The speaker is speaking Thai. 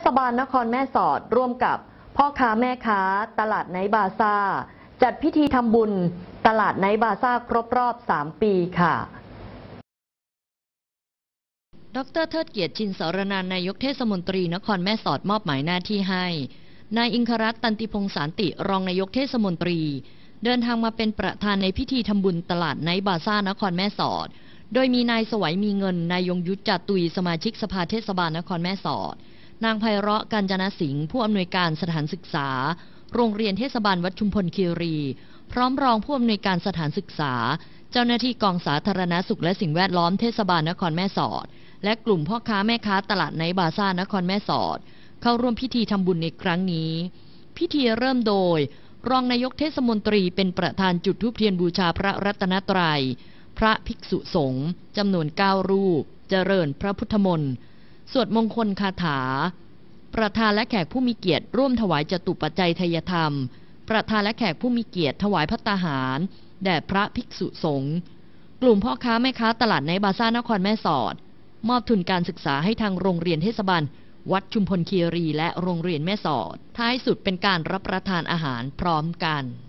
บาลนครแม่สอดร่วมกับพ่อค้าแม่ค้าตลาดไนท์บาซ่าจัดพิธีทำบุญตลาดไนท์บาซ่าครบรอบ 3 ปีค่ะดร.เทิดเกียรติชินสารนันท์นายกเทศมนตรีนครแม่สอดมอบหมายหน้าที่ให้นายอิงครัตน์ ตันติพงษ์สานติรองนายกเทศมนตรีเดินทางมาเป็นประธานในพิธีทำบุญตลาดไนท์บาซ่านครแม่สอดโดยมีนายสวัยมีเงินนายยงยุทธ จาตุยสมาชิกสภาเทศบาลนครแม่สอดนางไพเราะ กาญจนสิงห์ผู้อำนวยการสถานศึกษาโรงเรียนเทศบาลวัดชุมพลคีรีพร้อมรองผู้อำนวยการสถานศึกษาเจ้าหน้าที่กองสาธารณสุขและสิ่งแวดล้อมเทศบาลนครแม่สอดและกลุ่มพ่อค้าแม่ค้าตลาดไนท์บาซ่านครแม่สอดเข้าร่วมพิธีทำบุญในครั้งนี้พิธีเริ่มโดยรองนายกเทศมนตรีเป็นประธานจุดธูปเทียนบูชาพระรัตนตรัยพระภิกษุสงฆ์จำนวน9 รูปเจริญพระพุทธมนต์สวดมงคลคาถาประธานและแขกผู้มีเกียรติร่วมถวายจตุปัจจัยทายธรรมประธานและแขกผู้มีเกียรติถวายภัตตาหารแด่พระภิกษุสงฆ์กลุ่มพ่อค้าแม่ค้าตลาดไนท์บาซ่านครแม่สอดมอบทุนการศึกษาให้ทางโรงเรียนเทศบาลวัดชุมพลคีรีและโรงเรียนแม่สอดท้ายสุดเป็นการรับประทานอาหารพร้อมกัน